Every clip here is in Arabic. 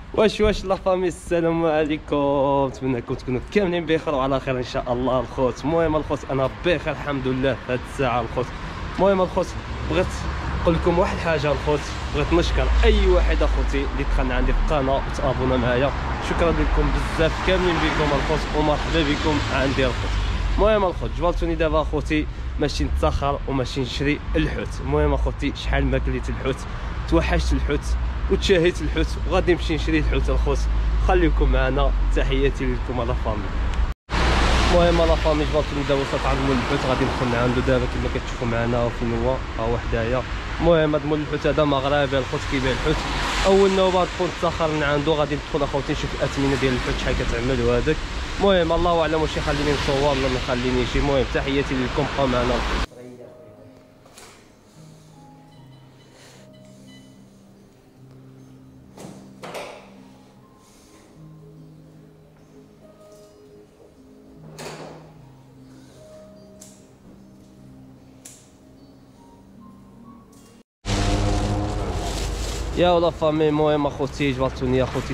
واش لا فامي، السلام عليكم، نتمنىكم تكونوا كاملين بخير وعلى خير ان شاء الله الخوت. المهم الخوت انا بخير الحمد لله في هذه الساعه الخوت. المهم الخوت بغيت نقول لكم واحد الحاجه الخوت، بغيت نشكر اي واحد اخوتي اللي دخلنا عندي في القناه وتابونا معايا، شكرا لكم بزاف كاملين بكم الخوت ومرحبا بكم عندي الخوت. المهم الخوت جبرتوني دابا اخوتي ماشي نتاخر وماشي نشري الحوت. المهم اخوتي شحال ما كليت الحوت، توحشت الحوت وتشاهيت الحوت وغادي نمشي نشري الحوت الخوت. خليكم معنا، تحياتي لكم على فامي. المهم لا فامي جبرتوني دابا وصلت عند مول الحوت، غادي ندخل عنده دابا كما كتشوفوا معنا وفين هو ها حدايا. المهم هذا مول الحوت هذا مغربي الخوت كيبيع الحوت. اول نوبه ندخل نتاخر من عنده، غادي ندخل اخوتي نشوف الاثمنه ديال الحوت شحال كتعمل وهذاك. المهم الله اعلم واش يخليني نصور ولا ما يخلينيش. المهم تحياتي لكم، بقاو معنا. يا ولا فامي، المهم اخوتي جبرتوني اخوتي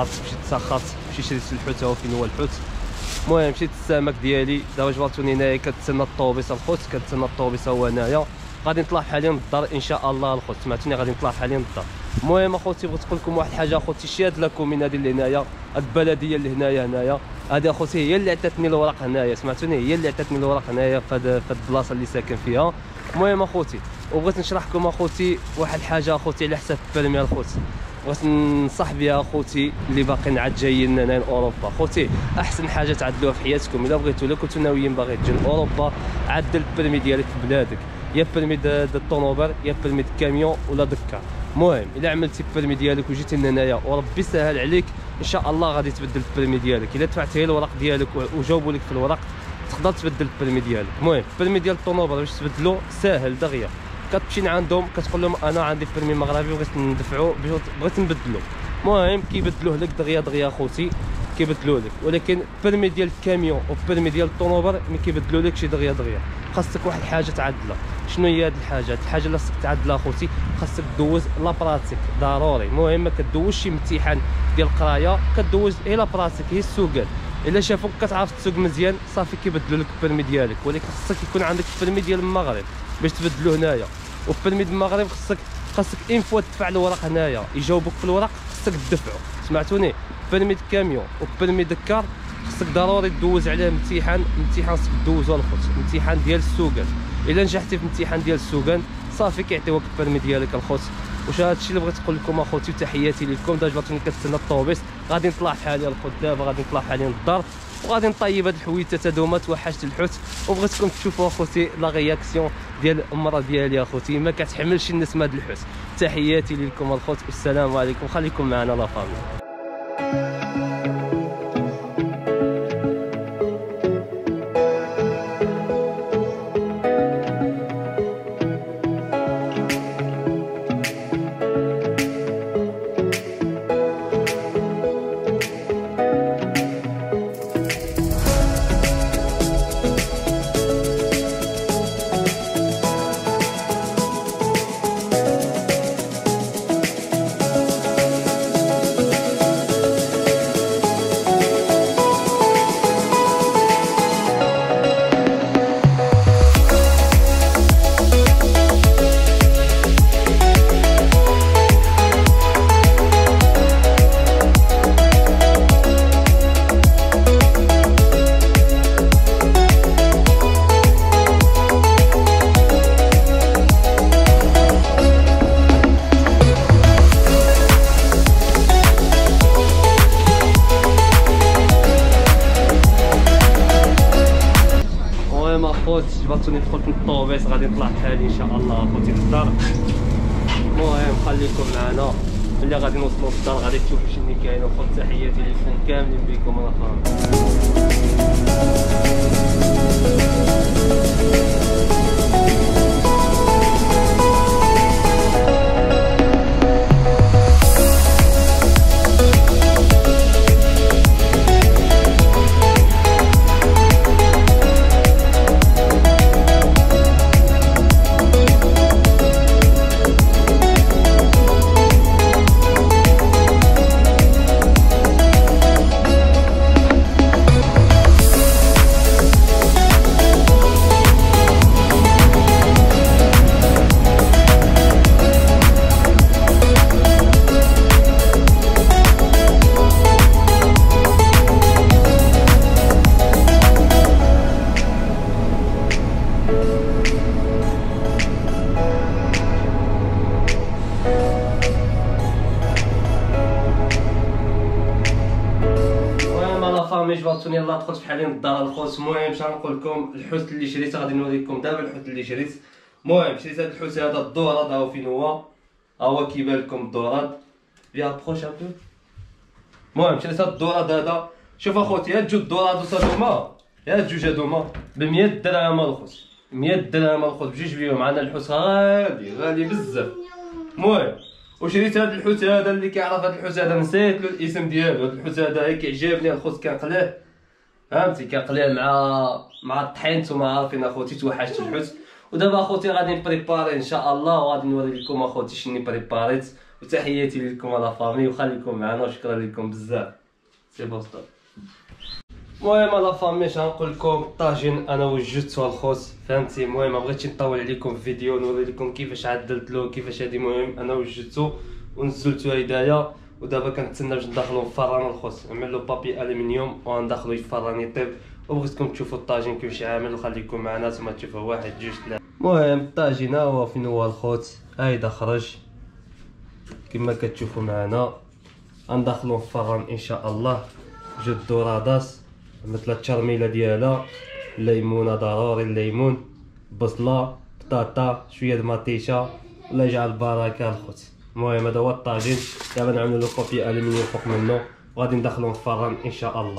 تاخرت مشيت شريت الحوت. ها فين هو الحوت. المهم مشيت السمك ديالي دابا جبرتوني هنايا، كنتسنى الطوبيس الخوت، كنتسنى الطوبيس هو هنايا. غادي نطلع حاليا للدار ان شاء الله الخوت، سمعتوني غادي نطلع حاليا للدار. المهم اخوتي بغيت نقول لكم واحد الحاجه اخوتي، شي هاد لاكومين هادي اللي هنايا، هاد البلديه اللي هنايا هادي اخوتي هي اللي عطاتني الوراق هنايا، سمعتوني هي اللي عطاتني الوراق هنايا في هاد البلاصه اللي ساكن فيها. المهم اخوتي وبغيت نشرح لكم اخوتي واحد الحاجه اخوتي على حساب البرمي الخوت، بغيت ننصح بها اخوتي اللي باقيين عاد جايين هنا لاوروبا. اخوتي احسن حاجه تعدلوها في حياتكم الا بغيتوا، الا كنتوا ناويين باغي تجي لاوروبا، عدل البرمي ديالك في بلادك، يا برمي د الطونوبر يا برمي د كاميون ولا دكار. المهم الا عملتي البرمي ديالك وجيتي لهنايا وربي سهل عليك ان شاء الله غادي تبدل البرمي ديالك. الا دفعتي الوراق ديالك وجاوبوا لك في الوراق تقدر تبدل البرمي ديالك. المهم البرمي ديال الطونوبر باش تبدلو ساهل دغيا، كتمشي عندهم كتقول لهم انا عندي برمي مغربي بغيت ندفعو بغيت نبدلو. المهم كيبدلوه لك دغيا اخوتي، كيبدلوه لك. ولكن البرمي ديال الكاميون والبرمي ديال الطونوبر ما كيبدلو لكش دغيا. خاصك واحد الحاجه تعدلها. شنو هي هاد الحاجه اللي خاصك تعدلها اخوتي؟ خاصك دوز لا براتيك ضروري. المهم ما كدوزش شي امتحان ديال القرايه، كدوز غير لا براتيك، هي السوقات. الا شافوك كتعرف تسوق مزيان صافي كيبدلوا لك البرمي ديالك. ولكن خاصك يكون عندك البرمي ديال المغرب باش تبدلو هنايا. والبرمي ديال المغرب خاصك اين فوا تدفع الوراق هنايا، يجاوبوك في الوراق خاصك تدفعو. سمعتوني؟ برمي د كاميون وبرمي دكار خاصك ضروري تدوز عليه امتحان خاصك دوزو الخوت، امتحان ديال السوقات. الا نجحتي في الامتحان ديال السوقان صافي كيعطيوك البرمي ديالك الخوت. واش هادشي اللي بغيت نقول لكم اخوتي، وتحياتي لكم. دابا جبرتوني كنتسنى الطوبيس، غادي نطلع حاليا الخوت. دابا غادي نطلع حاليا للدار وغادي نطيب هاد الحويتات هادو هما. توحشت الحوت وبغيتكم تشوفوا اخوتي لا رياكسيون ديال المراه ديالي اخوتي، ما كتحملش النسمه هاد الحوت. تحياتي لكم الخوت والسلام عليكم، خليكم معنا لا فامي. جبرتوني دخلت للطوبيس، غادي نطلع حالي ان شاء الله اخوتي للدار. المهم خليكم معنا، ملي غادي نوصلوا للدار غادي تشوفوا شنو كاين اخوت. تحياتي لكم كاملين بكم انا فاهم. فامي جبرتوني يلاه دخلت بحال الدار الخوت. المهم باش نقول لكم الحوت اللي شريت غادي نوريكم دابا الحوت اللي شريت. المهم شريت هذا الحوت هذا الدوراد، ها هو فين هو، ها هو كيبان لكم الدوراد فيها بروش ان بو. المهم شريت هذا الدوراد هذا. شوف اخوتي هاد جوج دورادوس هادوما، هاد جوج هادوما ب 100 درهم الخوت، 100 درهم الخوت بجوج بيهم. عندنا الحوت غالي بزاف. المهم وشريت هاد الحوت هذا اللي كيعرف هاد الحوت هذا نسيت له الاسم ديالو. هاد الحوت هذا كيعجبني الخوت، كنقليه فهمتي، كنقليه مع الطحين. نتوما عارفين اخوتي توحشت الحوت. ودابا اخوتي غادي نبريباري ان شاء الله وغادي نوري لكم اخوتي شنو بريباريت. وتحياتي لكم على فامي وخليكم معنا وشكرا لكم بزاف. سي بون ستوب. المهم لا فامي اش غنقول لكم، الطاجين انا وجدته الخوت فهمتي. المهم ما بغيتش نطول عليكم في الفيديو، نوري لكم كيفاش عدلت له كيفاش هادي. المهم انا وجدته ونزلته هدايا، ودابا كنتسنى باش ندخلو الفران الخوت، نعمل له بابي الومنيوم وغندخلو يفران يطيب. وبغيتكم تشوفوا الطاجين كيفاش عامل، وخليكم معنا ثم تشوفوا واحد جوج ثلاثه. المهم الطاجين ها هو فين هو الخوت، هايدا خرج كما كتشوفوا معنا. غندخلو الفران ان شاء الله. جوج دوراداس مثل التشرميله ديالها، الليمونه ضروري الليمون، بصله، بطاطا، شويه د مطيشه، الله يجعل البركه الخوت. المهم هذا هو الطاجين. دابا نعملو له بابي الومنيوم فوق منه وغادي ندخلو الفران ان شاء الله.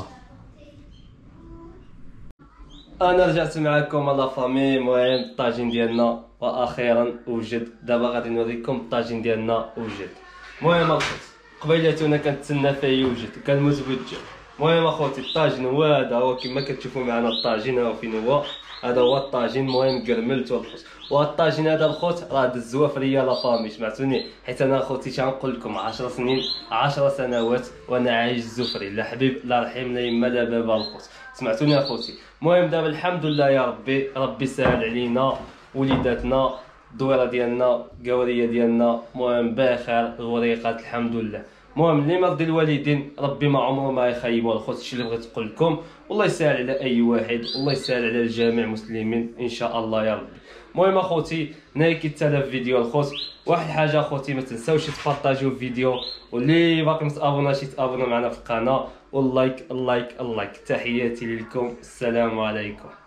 انا رجعت معكم لا فامي. المهم الطاجين ديالنا واخيرا وجد. دابا غادي نوريكم الطاجين ديالنا وجد. المهم الخوت قبيلاتنا كنتسنى فيه يوجد كان مزوج. المهم اخوتي الطاجين هو هذا، هو كما كتشوفوا معنا الطاجين ها فين هو. هذا هو الطاجين. المهم قرملته الخوت. وهذا الطاجين هذا الخوت راه دزوا فريا لا فامي سمعتوني، حيت انا اخوتي تنقول لكم 10 سنين 10 سنوات وانا عايش الزفري. لا حبيب لا رحيم لا يما لا بابا الخوت سمعتوني اخوتي. المهم دابا الحمد لله يا ربي سهل علينا وليداتنا، الدويره ديالنا قوريه ديالنا المهم بخير الوريقات الحمد لله. المهم اللي مرضي الوالدين ربي ما عمره ما يخيبوا الخوت. الشيء اللي بغيت نقول لكم والله يسهل على اي واحد، والله يسهل على الجميع المسلمين ان شاء الله يا ربي. المهم اخوتي هنايا كيتسالى الفيديو الخوت. واحد الحاجه اخوتي ما تنساوش تبارطاجيو الفيديو، واللي باقي متابوناش يتابونا معنا في القناه، واللايك اللايك اللايك. تحياتي لكم، السلام عليكم.